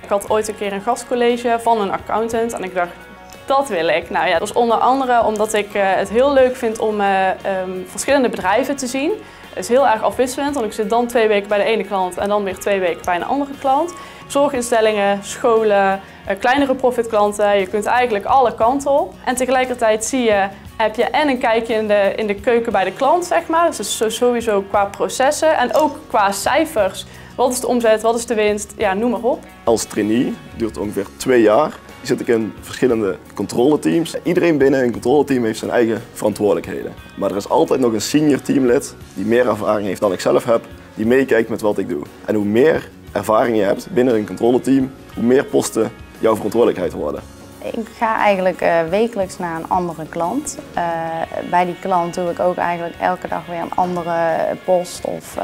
Ik had ooit een keer een gastcollege van een accountant en ik dacht, dat wil ik. Nou ja, dat is onder andere omdat ik het heel leuk vind om verschillende bedrijven te zien. Het is heel erg afwisselend, want ik zit dan 2 weken bij de ene klant en dan weer 2 weken bij een andere klant. Zorginstellingen, scholen, kleinere profitklanten, je kunt eigenlijk alle kanten op. En tegelijkertijd heb je en een kijkje in de keuken bij de klant, zeg maar. Dus sowieso qua processen en ook qua cijfers. Wat is de omzet, wat is de winst, ja, noem maar op. Als trainee, duurt ongeveer 2 jaar, zit ik in verschillende controleteams. Iedereen binnen een controleteam heeft zijn eigen verantwoordelijkheden. Maar er is altijd nog een senior teamlid die meer ervaring heeft dan ik zelf heb, die meekijkt met wat ik doe. En hoe meer ervaring je hebt binnen een controleteam, hoe meer posten jouw verantwoordelijkheid worden. Ik ga eigenlijk wekelijks naar een andere klant. Bij die klant doe ik ook eigenlijk elke dag weer een andere post.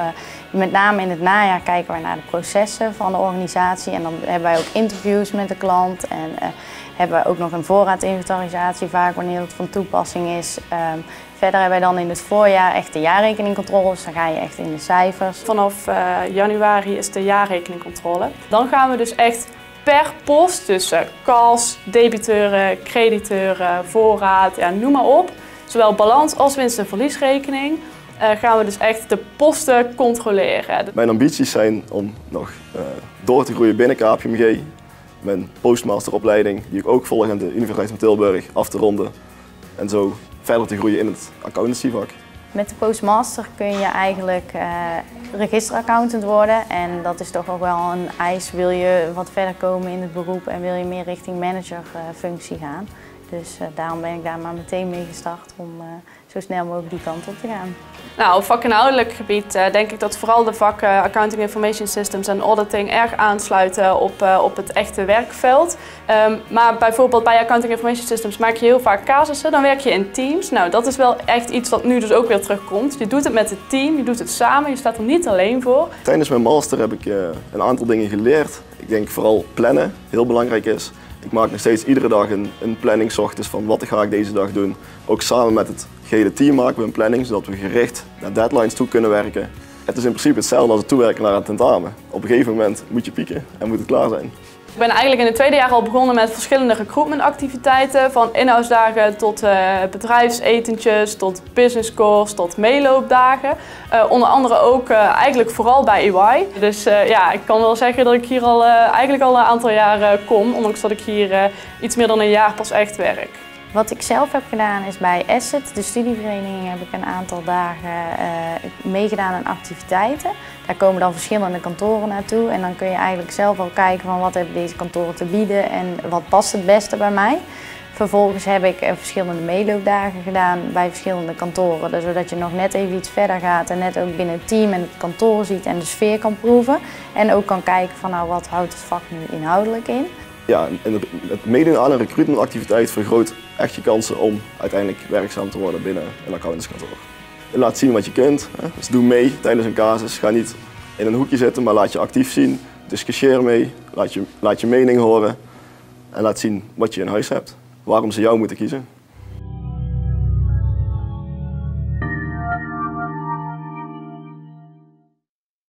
Met name in het najaar kijken wij naar de processen van de organisatie. En dan hebben wij ook interviews met de klant. En hebben we ook nog een voorraadinventarisatie vaak wanneer het van toepassing is. Verder hebben wij dan in het voorjaar echt de jaarrekeningcontrole. Dus dan ga je echt in de cijfers. Vanaf januari is de jaarrekeningcontrole. Dan gaan we dus echt per post, dus kas, debiteuren, crediteuren, voorraad, ja, noem maar op. Zowel balans als winst- en verliesrekening gaan we dus echt de posten controleren. Mijn ambities zijn om nog door te groeien binnen KPMG. Mijn postmasteropleiding, die ik ook volg aan de Universiteit van Tilburg, af te ronden. En zo verder te groeien in het accountancyvak. Met de postmaster kun je eigenlijk registeraccountant worden en dat is toch ook wel een eis. Wil je wat verder komen in het beroep en wil je meer richting managerfunctie gaan. Dus daarom ben ik daar maar meteen mee gestart om zo snel mogelijk die kant op te gaan. Nou, op vakinhoudelijk gebied denk ik dat vooral de vakken Accounting Information Systems en Auditing erg aansluiten op het echte werkveld. Maar bijvoorbeeld bij Accounting Information Systems maak je heel vaak casussen, dan werk je in teams. Nou, dat is wel echt iets wat nu dus ook weer terugkomt. Je doet het met het team, je doet het samen, je staat er niet alleen voor. Tijdens mijn master heb ik een aantal dingen geleerd. Ik denk vooral plannen, heel belangrijk is. Ik maak nog steeds iedere dag een planning 's ochtends van wat ga ik deze dag doen. Ook samen met het gehele team maken we een planning, zodat we gericht naar deadlines toe kunnen werken. Het is in principe hetzelfde als het toewerken naar een tentamen. Op een gegeven moment moet je pieken en moet het klaar zijn. Ik ben eigenlijk in het tweede jaar al begonnen met verschillende recruitmentactiviteiten. Van inhoudsdagen tot bedrijfsetentjes, tot business calls, tot meeloopdagen. Onder andere ook eigenlijk vooral bij EY. Dus ja, ik kan wel zeggen dat ik hier eigenlijk al een aantal jaar kom. Ondanks dat ik hier iets meer dan een jaar pas echt werk. Wat ik zelf heb gedaan is bij Asset, de studievereniging, heb ik een aantal dagen meegedaan aan activiteiten. Daar komen dan verschillende kantoren naartoe en dan kun je eigenlijk zelf al kijken van wat hebben deze kantoren te bieden en wat past het beste bij mij. Vervolgens heb ik verschillende meeloopdagen gedaan bij verschillende kantoren, zodat je nog net even iets verder gaat en net ook binnen het team en het kantoor ziet en de sfeer kan proeven. En ook kan kijken van nou, wat houdt het vak nu inhoudelijk in. Ja, en het meedoen aan een recruitmentactiviteit vergroot echt je kansen om uiteindelijk werkzaam te worden binnen een accountantskantoor. Laat zien wat je kunt, dus doe mee tijdens een casus. Ga niet in een hoekje zitten, maar laat je actief zien. Discussieer mee, laat je mening horen en laat zien wat je in huis hebt. Waarom ze jou moeten kiezen.